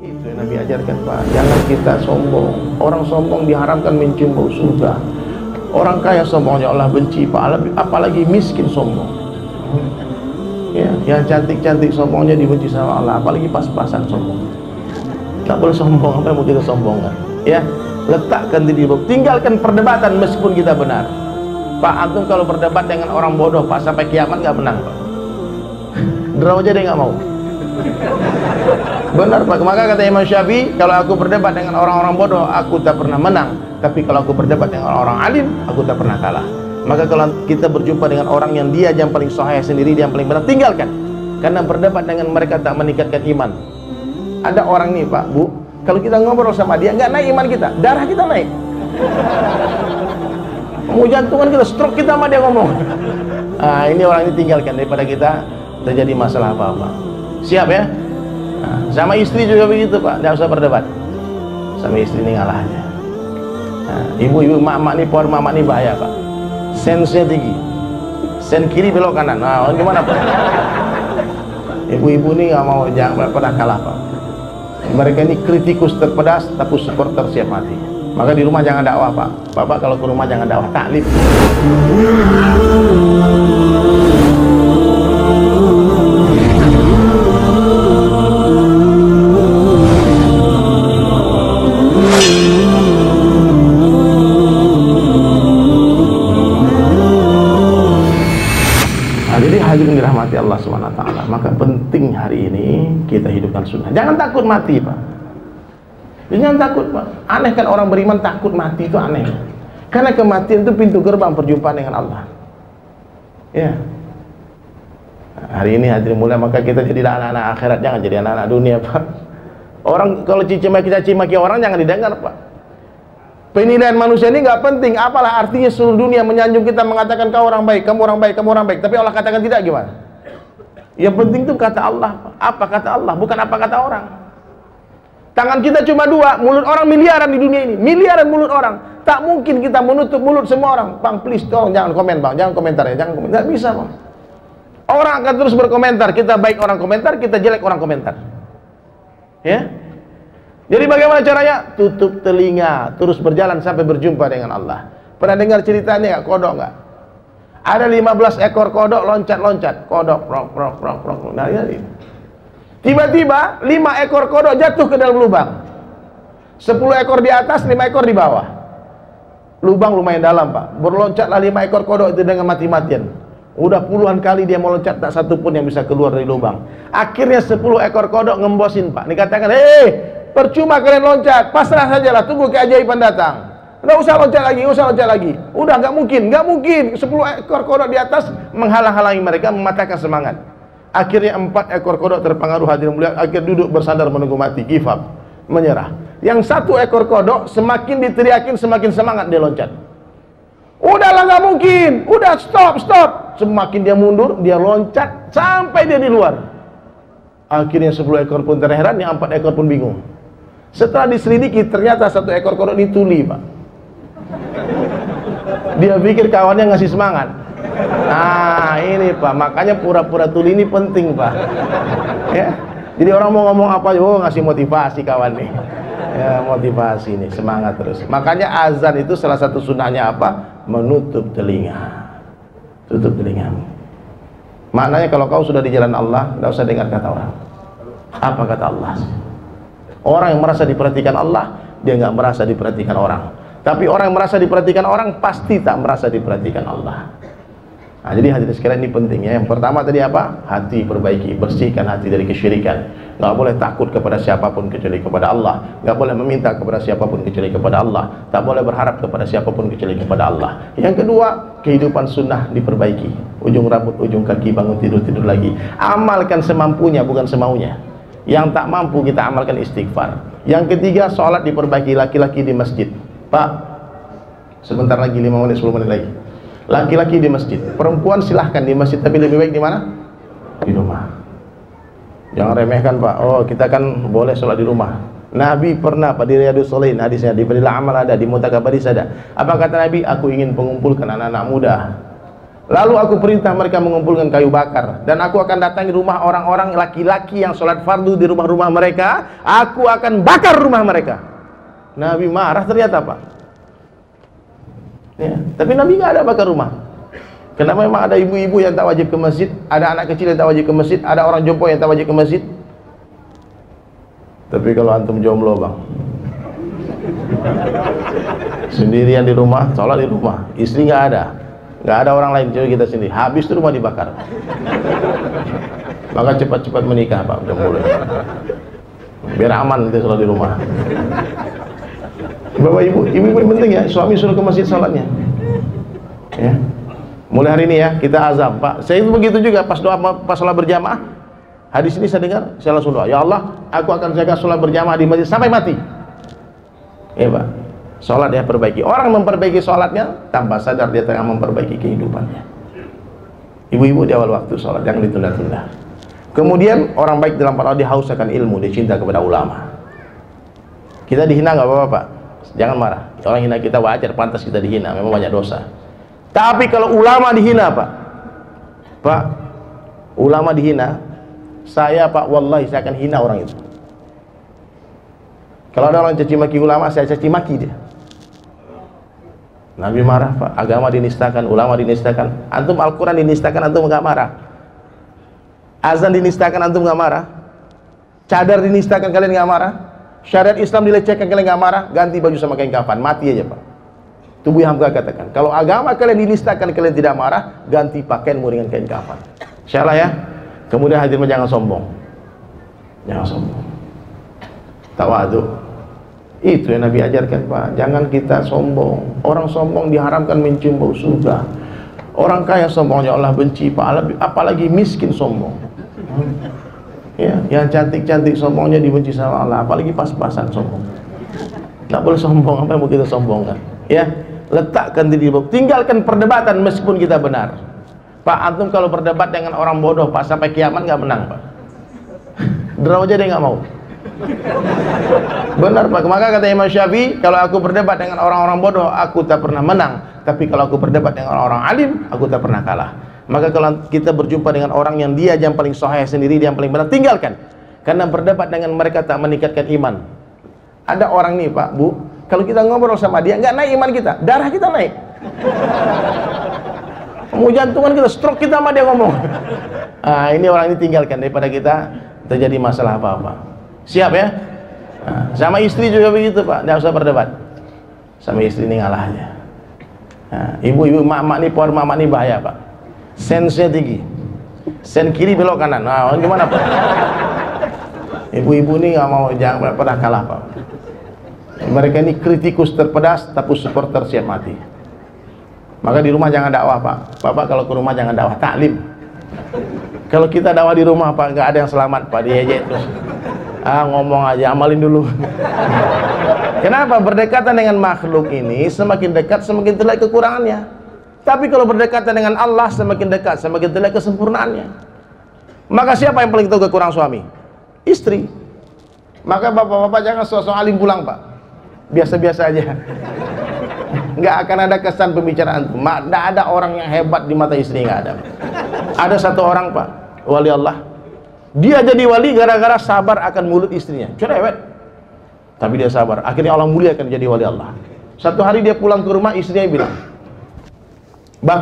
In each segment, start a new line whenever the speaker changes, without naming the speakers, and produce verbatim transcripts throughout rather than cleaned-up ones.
Itu yang Nabi ajarkan, Pak. Jangan kita sombong. Orang sombong diharamkan mencium bau surga. Orang kaya sombongnya Allah benci, Pak. Apalagi miskin sombong. Ya, yang cantik-cantik sombongnya dibenci sama Allah. Apalagi pas-pasan sombong. Tak boleh sombong. Apa yang mau kita sombongkan? Ya, letakkan diri. Tinggalkan perdebatan meskipun kita benar. Pak, antum kalau berdebat dengan orang bodoh, Pak, sampai kiamat nggak menang, Pak. Draw aja dia nggak mau. Benar, Pak. Maka kata Imam Syafi'i, kalau aku berdebat dengan orang-orang bodoh, aku tak pernah menang. Tapi kalau aku berdebat dengan orang-orang alim, aku tak pernah kalah. Maka kalau kita berjumpa dengan orang yang dia yang paling sahih sendiri, dia yang paling benar, tinggalkan. Karena berdebat dengan mereka tak meningkatkan iman. Ada orang nih, Pak, Bu, kalau kita ngobrol sama dia, nggak naik iman kita, darah kita naik. Mau jantungan kita, stroke kita sama dia ngomong. Nah, ini orang ini tinggalkan daripada kita terjadi masalah apa-apa. Siap ya? Nah, sama istri juga begitu, Pak. Tidak usah berdebat. Sama istri ini ngalah aja. Ibu-ibu, nah, mak-mak nih, pohon mak-mak nih bahaya, Pak. Sensnya tinggi. Sen kiri belok kanan. Nah, gimana, Pak? Ibu-ibu ini nggak mau, jangan pernah kalah, Pak. Mereka ini kritikus terpedas, tapi supporter siap mati. Maka di rumah jangan dakwah, Pak. Bapak kalau ke rumah jangan dakwah, taklif. Hadirin dirahmati Allah subhanahu wa taala. Maka penting hari ini kita hidupkan sunnah. Jangan takut mati, Pak. Jangan takut, Pak. Aneh kan orang beriman takut mati, itu aneh. Karena kematian itu pintu gerbang perjumpaan dengan Allah. Ya. Hari ini hadirin mulia, maka kita jadi anak-anak akhirat, jangan jadi anak-anak dunia, Pak. Orang kalau cimaki cimaki orang jangan didengar, Pak. Penilaian manusia ini nggak penting. Apalah artinya seluruh dunia menyanjung kita, mengatakan kau orang baik, kamu orang baik, kamu orang baik. Tapi Allah katakan tidak, gimana? Yang penting itu kata Allah. Apa kata Allah? Bukan apa kata orang. Tangan kita cuma dua, mulut orang miliaran di dunia ini. Miliaran mulut orang. Tak mungkin kita menutup mulut semua orang. Bang, please, tolong jangan komen, Bang. Jangan komentar ya. Jangan komentar. Nggak bisa, Bang. Orang akan terus berkomentar. Kita baik orang komentar, kita jelek orang komentar. Ya? Jadi bagaimana caranya? Tutup telinga, terus berjalan sampai berjumpa dengan Allah. Pernah dengar ceritanya nggak? Kodok nggak? Ada lima belas ekor kodok loncat-loncat. Kodok, prok, prok, prok, prok. Nah, ya. Tiba-tiba lima ekor kodok jatuh ke dalam lubang. Sepuluh ekor di atas, lima ekor di bawah. Lubang lumayan dalam, Pak. Berloncatlah lima ekor kodok itu dengan mati-matian. Udah puluhan kali dia mau loncat, tak satu pun yang bisa keluar dari lubang. Akhirnya sepuluh ekor kodok ngembosin, Pak. Dikatakan, hei, percuma kalian loncat, pasrah sajalah, tunggu keajaiban datang. Nggak usah loncat lagi, nggak usah loncat lagi. Udah nggak mungkin, nggak mungkin. Sepuluh ekor kodok di atas menghalang-halangi mereka, mematahkan semangat. Akhirnya empat ekor kodok terpengaruh, hadirin mulia, akhir duduk bersandar menunggu mati, give up, menyerah. Yang satu ekor kodok semakin diteriakin, semakin semangat dia loncat. Udahlah, nggak mungkin, udah stop, stop. Semakin dia mundur, dia loncat sampai dia di luar. Akhirnya sepuluh ekor pun terheran, yang empat ekor pun bingung. Setelah diselidiki, ternyata satu ekor kodok ini tuli, Pak. Dia pikir kawannya ngasih semangat. Nah, ini, Pak. Makanya pura-pura tuli ini penting, Pak. Ya. Jadi orang mau ngomong apa, oh ngasih motivasi kawan nih. Ya, motivasi nih, semangat terus. Makanya azan itu salah satu sunnahnya apa? Menutup telinga. Tutup telingamu. Maknanya kalau kau sudah di jalan Allah, tidak usah dengar kata orang. Apa kata Allah? Orang yang merasa diperhatikan Allah, dia nggak merasa diperhatikan orang. Tapi orang yang merasa diperhatikan orang, pasti tak merasa diperhatikan Allah. Nah, jadi hadirin sekalian, ini penting ya. Yang pertama tadi apa? Hati perbaiki, bersihkan hati dari kesyirikan. Nggak boleh takut kepada siapapun kecuali kepada Allah. Nggak boleh meminta kepada siapapun kecuali kepada Allah. Tak boleh berharap kepada siapapun kecuali kepada Allah. Yang kedua, kehidupan sunnah diperbaiki. Ujung rambut, ujung kaki, bangun tidur, tidur lagi. Amalkan semampunya, bukan semaunya. Yang tak mampu kita amalkan istighfar. Yang ketiga, sholat diperbaiki, laki-laki di masjid. Pak, sebentar lagi, lima menit, sepuluh menit lagi. Laki-laki di masjid, perempuan silahkan di masjid, tapi lebih baik di mana? Di rumah. Jangan remehkan, Pak. Oh, kita kan boleh sholat di rumah. Nabi pernah, Pak, di Riyadhus Shalihin hadisnya, di Fadilah Amal ada, di Mutakabadis ada. Apa kata Nabi? Aku ingin mengumpulkan anak-anak muda, Lalu aku perintah mereka mengumpulkan kayu bakar, dan aku akan datangi rumah orang-orang laki-laki yang sholat fardu di rumah-rumah mereka. Aku akan bakar rumah mereka. Nabi marah ternyata, Pak. Ya, tapi Nabi nggak ada bakar rumah. Karena memang ada ibu-ibu yang tak wajib ke masjid, ada anak kecil yang tak wajib ke masjid, ada orang jompo yang tak wajib ke masjid. Tapi kalau antum jomblo, Bang, sendirian di rumah, sholat di rumah, istri nggak ada, nggak ada orang lain, cuma kita sendiri, habis itu rumah dibakar. Maka cepat-cepat menikah, Pak, udah mulai, biar aman nanti sholat di rumah. Bapak ibu, ibu-ibu yang penting ya, suami suruh ke masjid sholatnya. Ya. Mulai hari ini ya, kita azam, Pak. Saya itu begitu juga, pas doa, pas sholat berjamaah, hadis ini saya dengar, saya langsung doa, ya Allah, aku akan jaga sholat berjamaah di masjid sampai mati. Ya, Pak. Sholat ya perbaiki. Orang memperbaiki sholatnya tanpa sadar dia tengah memperbaiki kehidupannya. Ibu-ibu di awal waktu sholat, jangan ditunda-tunda. Kemudian orang baik dalam para dihaus akan ilmu, dia cinta kepada ulama. Kita dihina nggak apa-apa, Pak. Jangan marah. Orang hina kita wajar, pantas kita dihina, memang banyak dosa. Tapi kalau ulama dihina, Pak, Pak, ulama dihina, saya, Pak, wallahi saya akan hina orang itu. Kalau ada orang caci maki ulama, saya caci maki dia. Nabi marah, Pak. Agama dinistakan, ulama dinistakan. Antum Al-Quran dinistakan, antum nggak marah. Azan dinistakan, antum nggak marah. Cadar dinistakan, kalian nggak marah. Syariat Islam dilecehkan, kalian nggak marah. Ganti baju sama kain kafan, mati aja, Pak. Tubuh Hamka katakan, kalau agama kalian dinistakan, kalian tidak marah, ganti pakaianmu dengan kain kafan. Insyaallah ya. Kemudian hadirin jangan sombong, jangan sombong. Tawadu, itu yang Nabi ajarkan, Pak. Jangan kita sombong. Orang sombong diharamkan mencium bau surga. Orang kaya sombongnya Allah benci, Pak. Apalagi miskin sombong. Ya, yang cantik-cantik sombongnya dibenci sama Allah. Apalagi pas-pasan sombong. Tidak boleh sombong. Apa yang mau kita sombongkan? Ya, letakkan diri, tinggalkan perdebatan meskipun kita benar. Pak, antum kalau berdebat dengan orang bodoh, Pak, sampai kiamat nggak menang, Pak. Draw aja dia nggak mau. Benar, Pak. Maka kata Imam Syafi'i, kalau aku berdebat dengan orang-orang bodoh, aku tak pernah menang. Tapi kalau aku berdebat dengan orang-orang alim, aku tak pernah kalah. Maka kalau kita berjumpa dengan orang yang dia yang paling sahih sendiri, dia yang paling benar, tinggalkan. Karena berdebat dengan mereka tak meningkatkan iman. Ada orang nih, Pak, Bu, kalau kita ngobrol sama dia, nggak naik iman kita, darah kita naik. Mau jantungan kita, stroke kita sama dia ngomong. Ah, ini orang ini tinggalkan daripada kita terjadi masalah apa-apa. Siap ya? Nah, sama istri juga begitu, Pak. Tidak usah berdebat. Sama istri ini ngalah aja. Ibu-ibu, nah, mak-mak nih, pohon mak-mak nih bahaya, Pak. Sensnya tinggi. Sen kiri belok kanan. Nah, gimana, Pak? Ibu-ibu ini nggak mau, jangan pernah kalah, Pak. Mereka ini kritikus terpedas, tapi supporter siap mati. Maka di rumah jangan dakwah, Pak. Bapak kalau ke rumah jangan dakwah, taklim. Kalau kita dakwah di rumah, Pak, nggak ada yang selamat, Pak, diejek terus. Ah, ngomong aja, amalin dulu. Kenapa? Berdekatan dengan makhluk ini semakin dekat semakin terlihat kekurangannya. Tapi kalau berdekatan dengan Allah semakin dekat semakin terlihat kesempurnaannya. Maka siapa yang paling tahu kekurangan suami? Istri. Maka bapak-bapak jangan sosok alim pulang, Pak. Biasa-biasa aja. Nggak akan ada kesan pembicaraan. Nggak ada orang yang hebat di mata istri, nggak ada. Ada satu orang, Pak, wali Allah. Dia jadi wali gara-gara sabar akan mulut istrinya. Cerewet, tapi dia sabar. Akhirnya Allah muliakan jadi wali Allah. Satu hari dia pulang ke rumah, istrinya bilang, Bang,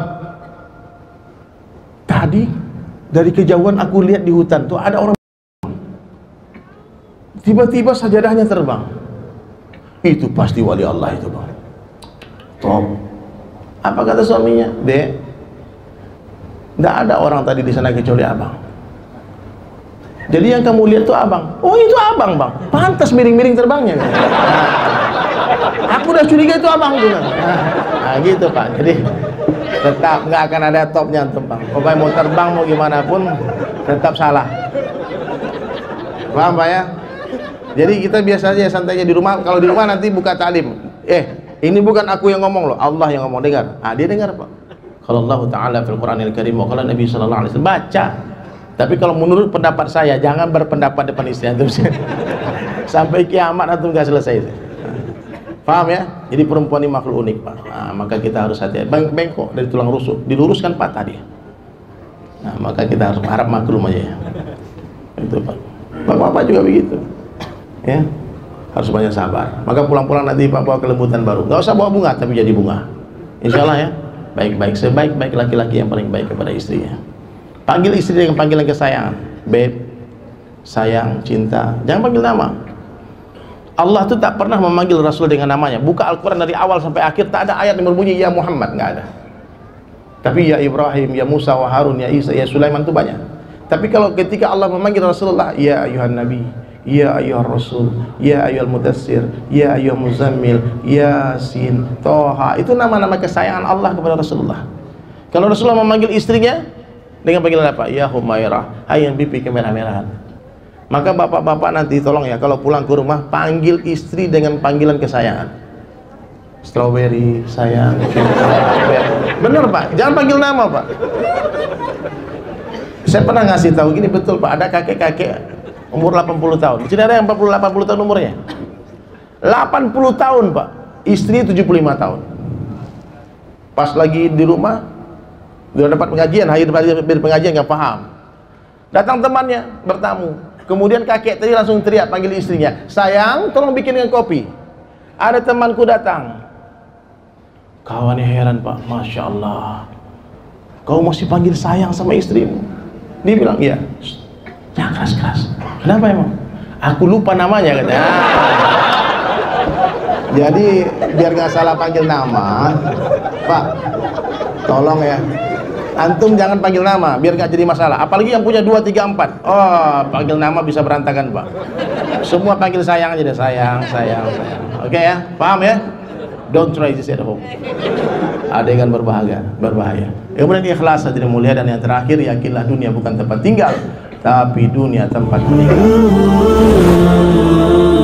tadi dari kejauhan aku lihat di hutan tuh ada orang. Tiba-tiba sajadahnya terbang. Itu pasti wali Allah itu, Bang. Top. Apa kata suaminya? Dek, tidak ada orang tadi di sana kecuali abang. Jadi yang kamu lihat itu abang. Oh, itu abang, Bang. Pantas miring-miring terbangnya. Nah, aku udah curiga itu abang juga. Nah, gitu, Pak. Jadi tetap nggak akan ada topnya, Bang. Pokoknya mau terbang mau gimana pun tetap salah. Paham, Pak ya? Jadi kita biasa aja santai aja di rumah. Kalau di rumah nanti buka ta'lim. Eh, ini bukan aku yang ngomong loh, Allah yang ngomong, dengar. Ah, dia dengar, Pak. Kalau Allah Ta'ala fil Qur'anil Karim, kalau Nabi sallallahu alaihi wasallam, baca. Tapi kalau menurut pendapat saya, jangan berpendapat depan istri antum. Sampai kiamat antum nggak selesai. Paham ya? Jadi perempuan ini makhluk unik, Pak. Nah, maka kita harus hati-hati. Beng bengkok dari tulang rusuk, diluruskan patah dia. Nah, maka kita harus harap maklum aja ya. Itu, Pak. Bapak-bapak juga begitu. Ya. Harus banyak sabar. Maka pulang-pulang nanti Pak bawa kelembutan baru. Nggak usah bawa bunga, tapi jadi bunga. Insya Allah ya. Baik-baik, sebaik-baik laki-laki yang paling baik kepada istrinya. Panggil istri dengan panggilan kesayangan. Beb, sayang, cinta. Jangan panggil nama. Allah tuh tak pernah memanggil Rasul dengan namanya. Buka Al-Quran dari awal sampai akhir, tak ada ayat yang berbunyi ya Muhammad, nggak ada. Tapi ya Ibrahim, ya Musa, wa Harun, ya Isa, ya Sulaiman itu banyak. Tapi kalau ketika Allah memanggil Rasulullah, ya ayuhan Nabi, ya ayuhar Rasul, ya ayuhal Mudassir, ya ayuhal Muzammil, Yasin, Toha, itu nama-nama kesayangan Allah kepada Rasulullah. Kalau Rasulullah memanggil istrinya dengan panggilan apa? Ya Humairah, hai yang pipi kemerah-merahan. Maka bapak-bapak nanti tolong ya, kalau pulang ke rumah panggil istri dengan panggilan kesayangan. Strawberry, sayang. Bener Pak, jangan panggil nama Pak. Saya pernah ngasih tahu gini, betul Pak, ada kakek-kakek umur delapan puluh tahun. Di sini ada yang empat puluh delapan puluh tahun umurnya. delapan puluh tahun Pak, istri tujuh puluh lima tahun. Pas lagi di rumah, dia dapat pengajian, hadir di pengajian nggak paham. Datang temannya bertamu. Kemudian kakek tadi langsung teriak panggil istrinya, sayang tolong bikinkan kopi. Ada temanku datang. Kawannya heran Pak, Masya Allah, kau masih panggil sayang sama istrimu? Dia bilang, iya. Jangan keras-keras. Kenapa emang? Aku lupa namanya katanya. Jadi biar nggak salah panggil nama, Pak, tolong ya, antum jangan panggil nama biar nggak jadi masalah. Apalagi yang punya dua, tiga, empat. Oh, panggil nama bisa berantakan Pak. Semua panggil sayang aja deh, sayang, sayang, sayang. Oke ya, paham ya? Don't try this at home. Adegan berbahaya, berbahaya. Kemudian ikhlas hadirin mulia, dan yang terakhir, yakinlah dunia bukan tempat tinggal, tapi dunia tempat meninggal.